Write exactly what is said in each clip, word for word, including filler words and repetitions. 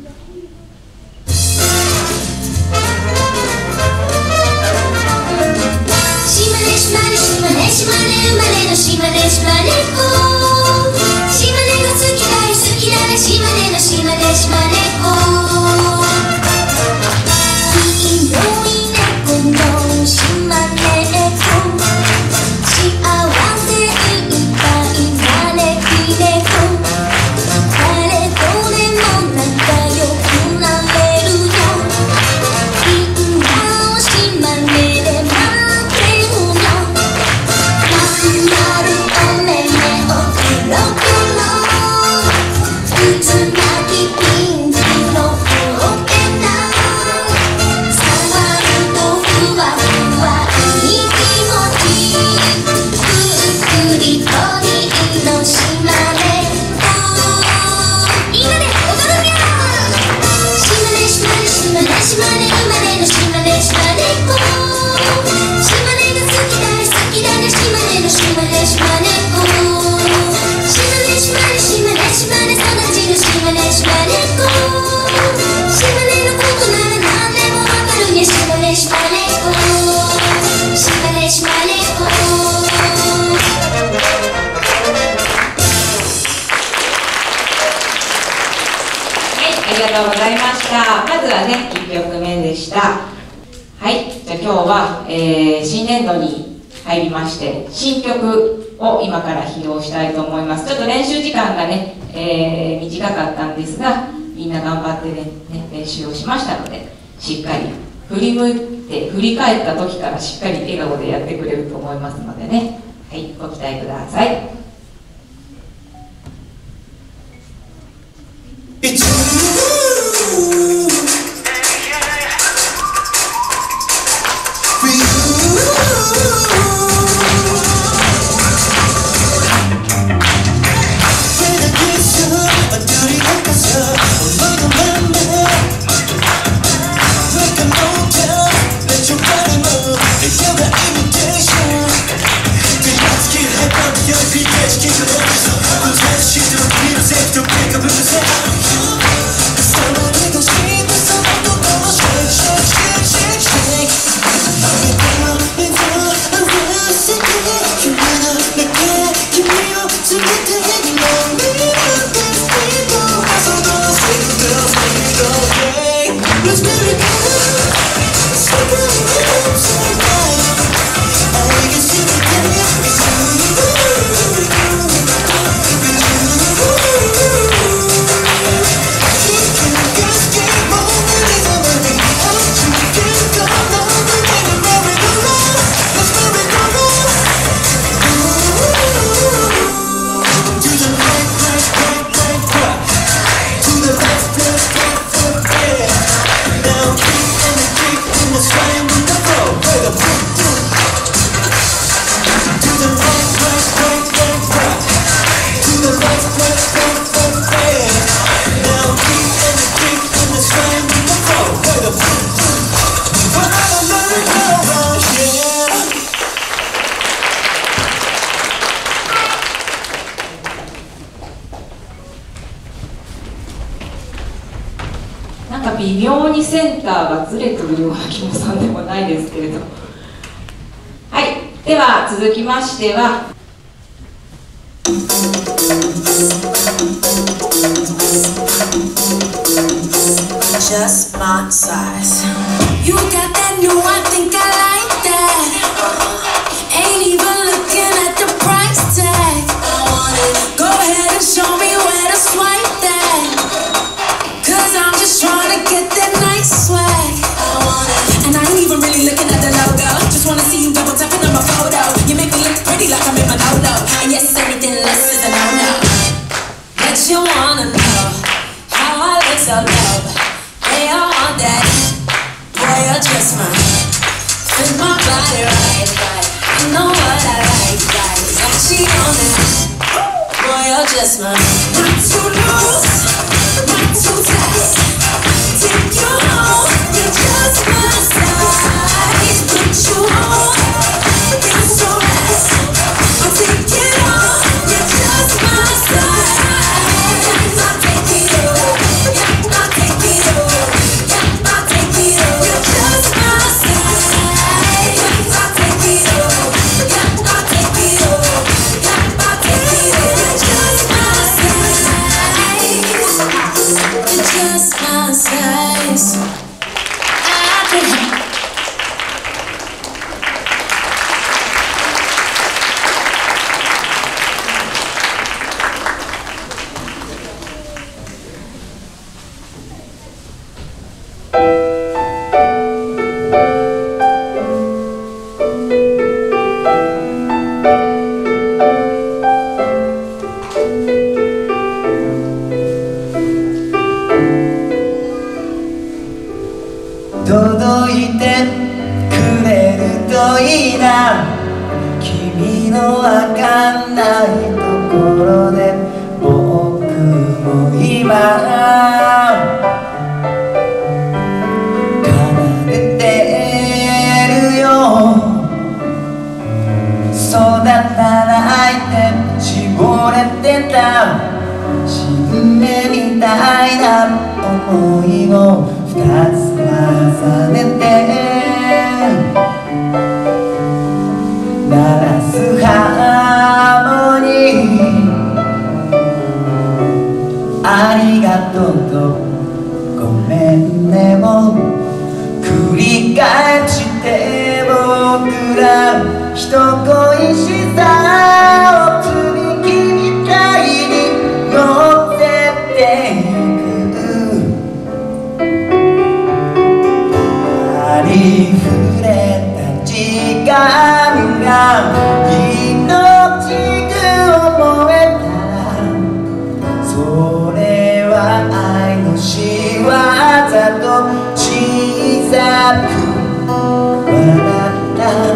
ありがとうございました。まずはね、いっきょくめでした。はい、じゃあ今日は、えー、新年度に入りまして新曲を今から披露したいと思います。ちょっと練習時間がね、えー、短かったんですが、みんな頑張って ね, ね練習をしましたので、しっかり振り向いて振り返った時からしっかり笑顔でやってくれると思いますのでね、はい、ご期待ください。なんか微妙にセンターがずれているような気もさんでもないですけれど、はい、では続きましては Just my size. You got that new, I think I like that. Ain't even looking at the price tag. I want it. Go ahead and show me where to swipe that. Cause I'm just trying to get that nice swag. I want it. And I ain't even really looking at the logo. Just wanna see you double tapping on my photo. You make me look pretty like I'm in my no-no. And yes, everything less is a no-no. But you wanna know how I look so low. They all want that. Boy, you're just mine. Fit my body right, right. I know what I like, like. Don't cheat on it. Boy, you're just mine. Not too loose, not too tight. Take you home, you're just my size. Put you on, you're so nice. I'll take it on, you're just my size. I'm not taking you, I'm not taking you. You're just my size. I can 届いてくれるといいな。君のわかんないところで僕も今奏でてるよ。育たないで絞れてた新芽みたいな思いを二つ重ねて鳴らすハーモニー。ありがとうとごめんねを繰り返して僕ら人恋しさを積み木みたいに乗せてゆく。ありふれた時間が命く思えたらそれは愛の仕業と小さく笑った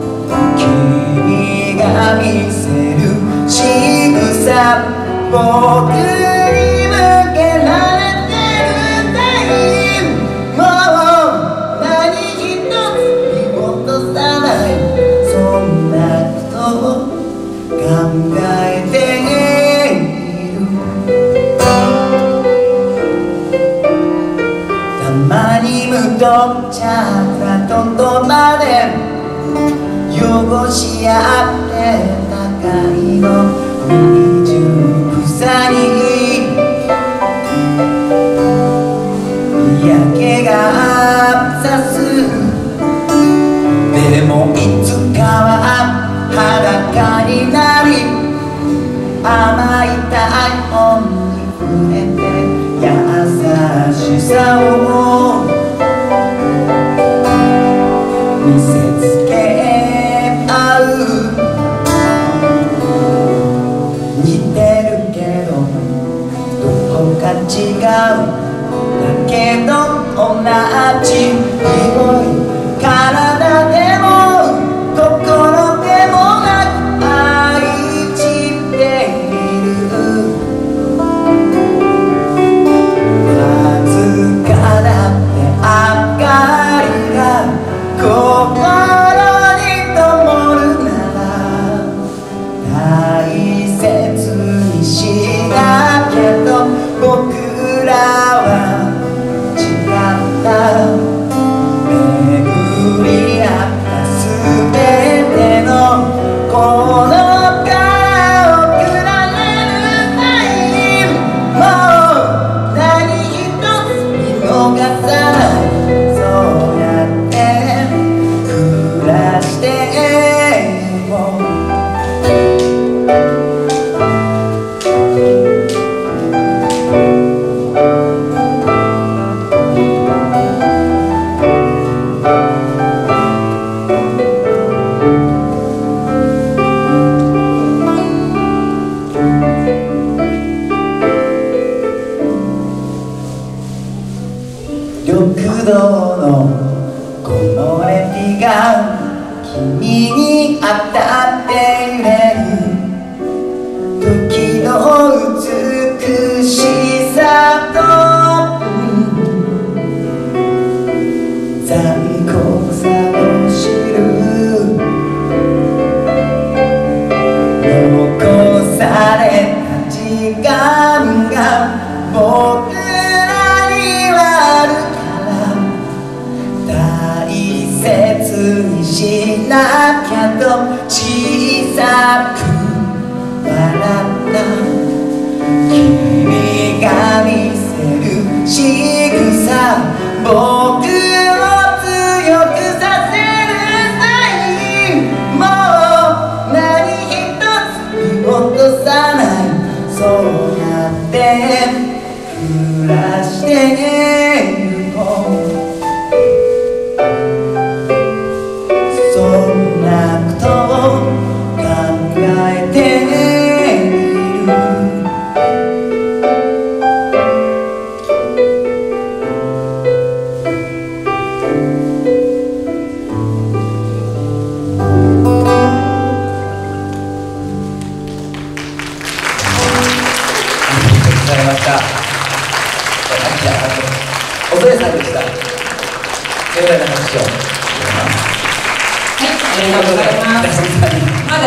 君が見せる仕草僕に向けられてるタイム。もう何一つ見落とさないそんなことを考えている。たまに無頓着な言葉で汚し合って高いの未熟さに嫌気がさす。でもいつかは裸になり甘い体温に触れて優しさを見せつけ合う。似てるけどどこか違うだけど同じ匂い体でも心でもなく愛している。わずかだって明かりが心に灯るなら大切にしなきゃと僕らは違った巡り合ったすべてのこの顔を比べるタイム。もう何一つ見逃さないそうやって暮らしても緑道の木漏れ日が君に当たって揺れる時の美しさと残酷さを知る。残された時間が僕らにはあるから大切にしなきゃと小さく笑った君が見せる僕を強くさせるサイン、もう何一つ見落とさない、そうやって暮らしてゆこう。そんなことを考えている。おそれさんでした。盛大な拍手を。 はい、ありがとうございます。ま